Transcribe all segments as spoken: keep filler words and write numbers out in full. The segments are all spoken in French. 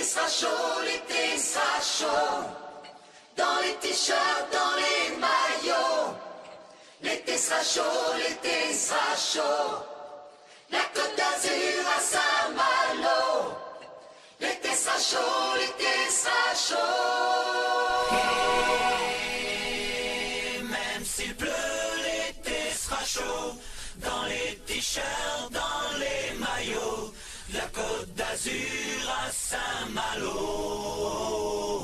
sera chaud, l'été sera chaud. Dans les t-shirts, dans les maillots. L'été sera chaud, l'été sera chaud. La Côte d'Azur à Saint-Malo. L'été sera chaud, l'été sera chaud. Et même s'il pleut, l'été sera chaud. Dans les t-shirts, dans les maillots. La Côte d'Azur à Saint-Malo.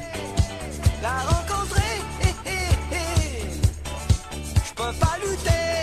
Pas lutter.